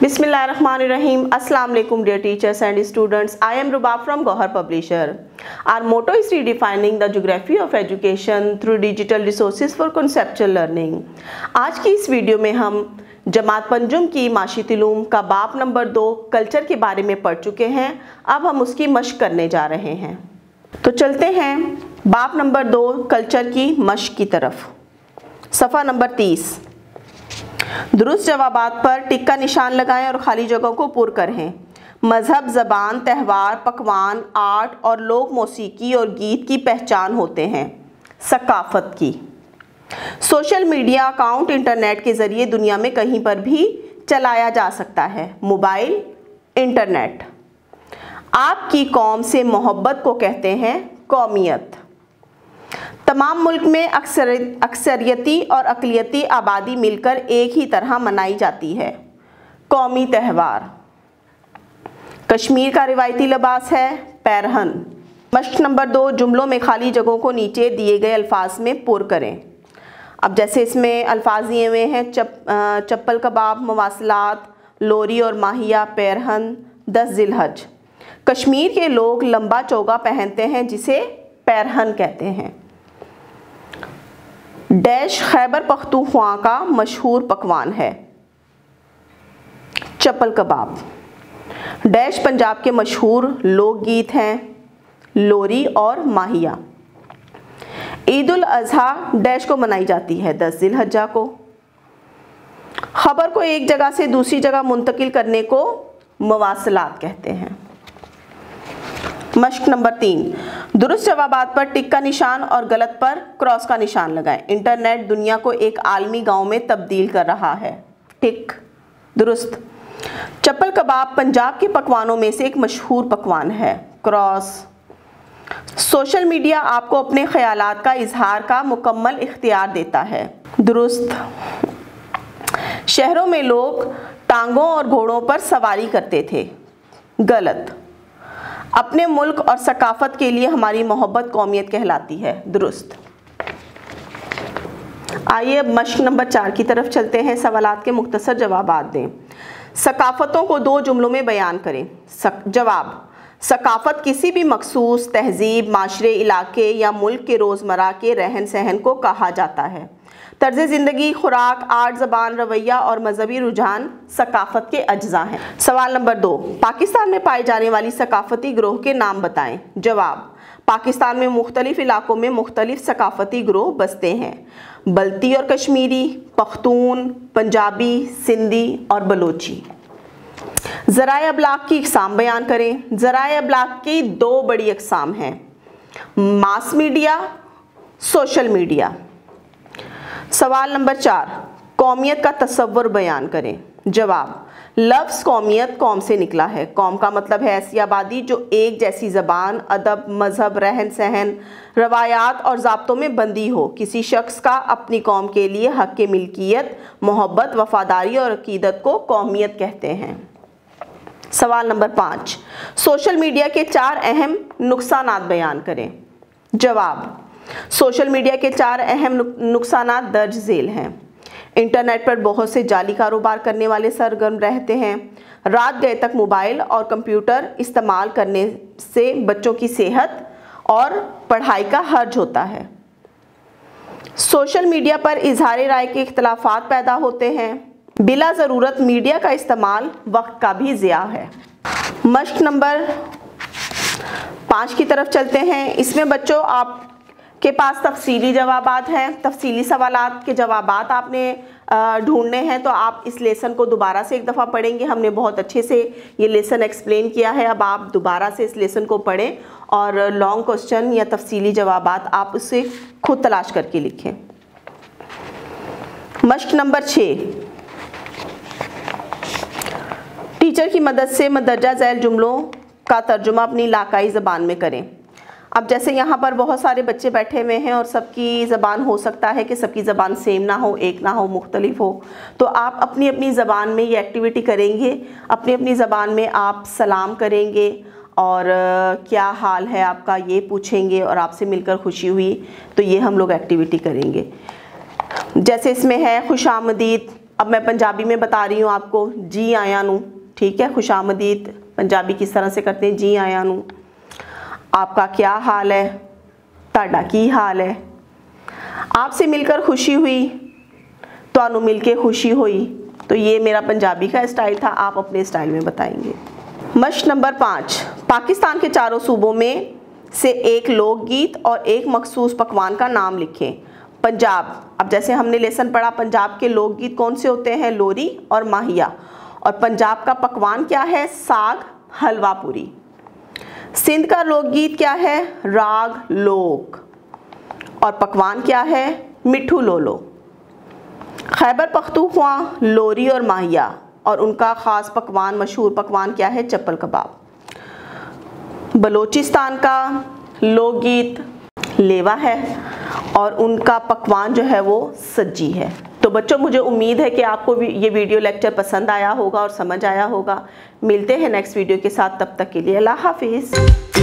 Bismillahirrahmanirrahim. Assalamu alaikum dear teachers and students. I am Rubab from Gohar Publisher. Our motto is redefining the geography of education through digital resources for conceptual learning. आज की इस video में हम जमात पंजुम की माशी तिलूम का बाब number 2 culture के बारे में पढ़ चुके हैं। अब हम उसकी मश्क करने जा रहे हैं। तो चलते हैं बाब नंबर 2 कल्चर की मश्क की तरफ। सफ़ा नंबर 30। दुरुस्त जवाबात पर टिक का निशान लगाएं और खाली जगहों को पुर करें। मज़हब, ज़बान, त्यौहार, पकवान, आर्ट और लोक मौसीकी और गीत की पहचान होते हैं सकाफ़त की। सोशल मीडिया अकाउंट इंटरनेट के ज़रिए दुनिया में कहीं पर भी चलाया जा सकता है। Mobile, internet. आपकी कौम से मोहब्बत को कहते हैं कौमियत। तमाम मुल्क में अक्सरियती और अक़लियती आबादी मिलकर एक ही तरह मनाई जाती है कौमी त्यौहार। कश्मीर का रिवायती लिबास है पैरहन। मश्क नंबर 2 जुमलों में खाली जगहों को नीचे दिए गए अल्फाज में पुर करें। अब जैसे इसमें अल्फाज दिए हुए हैं चप्पल कबाब, मवासलात, लोरी और माहिया, पैरहन, 10 ज़िलहज। कश्मीर के लोग लंबा चोगा पहनते हैं जिसे पैरहन कहते हैं। डैश खैबर पख्तूनख्वा का मशहूर पकवान है चप्पल कबाब। डैश पंजाब के मशहूर लोकगीत हैं लोरी और माहिया। ईद उल अज़हा डैश को मनाई जाती है 10 ज़िलहज्जा को। खबर को एक जगह से दूसरी जगह मुंतकिल करने को मवासलात कहते हैं। मश्क नंबर 3 दुरुस्त जवाबात पर टिक का निशान और गलत पर क्रॉस का निशान लगाएं। इंटरनेट दुनिया को एक आलमी गांव में तब्दील कर रहा है। टिक दुरुस्त। चप्पल कबाब पंजाब के पकवानों में से एक मशहूर पकवान है। क्रॉस। सोशल मीडिया आपको अपने ख्यालात का इजहार का मुकम्मल इख्तियार देता है। दुरुस्त। शहरों में लोग टांगों और घोड़ों पर सवारी करते थे। गलत। अपने मुल्क और सकाफत के लिए हमारी मोहब्बत कौमियत कहलाती है। दुरुस्त। आइए अब मश्क नंबर 4 की तरफ चलते हैं। सवालात के मुख्तसर जवाबात दें। सकाफतों को 2 जुमलों में बयान करें। जवाब। सकाफत किसी भी मखसूस तहजीब, माशरे, इलाके या मुल्क के रोज़मर्रा के रहन सहन को कहा जाता है। तर्ज़ ज़िंदगी, खुराक, आर्ट, ज़बान, रवैया और मजहबी रुझान सकाफत के अज्जा हैं। सवाल नंबर 2 पाकिस्तान में पाए जाने वाली सकाफती ग्रोह के नाम बताएं। जवाब। पाकिस्तान में मुख्तलिफ इलाकों में मुख्तलिफ सकाफती ग्रोह बसते हैं। बल्ती और कश्मीरी, पख्तून, पंजाबी, सिंधी और बलोची। ज़राए अबलाग की इक़साम बयान करें। ज़राए अबलाग की 2 बड़ी इक़साम हैं मास मीडिया, सोशल मीडिया। सवाल नंबर 4 कौमियत का तस्वुर बयान करें। जवाब। लफ्ज़ कौमियत कौम से निकला है। कौम का मतलब है ऐसी आबादी जो एक जैसी ज़बान, अदब, मज़हब, रहन सहन, रवायात और ज़ाब्तों में बंदी हो। किसी शख्स का अपनी कौम के लिए हक़ मिल्कियत, मोहब्बत, वफ़ादारी और अक़ीदत को कौमियत कहते हैं। सवाल नंबर 5 सोशल मीडिया के 4 अहम नुकसानात बयान करें। जवाब। सोशल मीडिया के 4 अहम नुकसानात दर्ज झेल हैं। इंटरनेट पर बहुत से जाली कारोबार करने वाले सरगर्म रहते हैं। रात गए तक मोबाइल और कंप्यूटर इस्तेमाल करने से बच्चों की सेहत और पढ़ाई का हर्ज होता है। सोशल मीडिया पर इजहार राय के इख्तलाफात पैदा होते हैं। बिला ज़रूरत मीडिया का इस्तेमाल वक्त का भी ज़िया है। मश्क नंबर 5 की तरफ चलते हैं। इसमें बच्चों आपके पास तफसीली जवाबात हैं। तफसीली सवालात के जवाबात आपने ढूंढने हैं तो आप इस लेसन को दोबारा से एक दफ़ा पढ़ेंगे। हमने बहुत अच्छे से ये लेसन एक्सप्लेन किया है। अब आप दोबारा से इस लेसन को पढ़ें और लॉन्ग क्वेश्चन या तफसीली जवाबात आप उससे खुद तलाश करके लिखें। मश्क नंबर 6 टीचर की मदद से मदरजा झैल जुमलों का तर्जुमा अपनी इलाकाई ज़बान में करें। अब जैसे यहाँ पर बहुत सारे बच्चे बैठे हुए हैं और सबकी ज़बान हो सकता है कि सबकी ज़बान सेम ना हो, एक ना हो, मुख्तलिफ हो, तो आप अपनी अपनी ज़बान में ये एक्टिविटी करेंगे। अपनी अपनी ज़बान में आप सलाम करेंगे और क्या हाल है आपका ये पूछेंगे और आपसे मिलकर खुशी हुई, तो ये हम लोग एक्टिविटी करेंगे। जैसे इसमें है खुशामदीद, अब मैं पंजाबी में बता रही हूँ आपको, जी आया नू, ठीक है। खुशामदीद पंजाबी किस तरह से करते हैं, जी आया नू। आपका क्या हाल है, ताड़ा की हाल है। आपसे मिलकर खुशी हुई, तुहानू मिलके खुशी हुई। तो ये मेरा पंजाबी का स्टाइल था, आप अपने स्टाइल में बताएंगे। मश्क नंबर 5, पाकिस्तान के चारों सूबों में से एक लोकगीत और एक मखसूस पकवान का नाम लिखें। पंजाब, अब जैसे हमने लेसन पढ़ा, पंजाब के लोकगीत कौन से होते हैं, लोरी और माहिया। और पंजाब का पकवान क्या है, साग हलवा पूरी। सिंध का लोकगीत क्या है, राग लोक। और पकवान क्या है, मिठू लोलो। खैबर पख्तूनख्वा लोरी और माहिया, और उनका ख़ास पकवान, मशहूर पकवान क्या है, चप्पल कबाब। बलोचिस्तान का लोकगीत लेवा है और उनका पकवान जो है वो सज्जी है। तो बच्चों, मुझे उम्मीद है कि आपको भी ये वीडियो लेक्चर पसंद आया होगा और समझ आया होगा। मिलते हैं नेक्स्ट वीडियो के साथ, तब तक के लिए अल्लाह हाफिज़।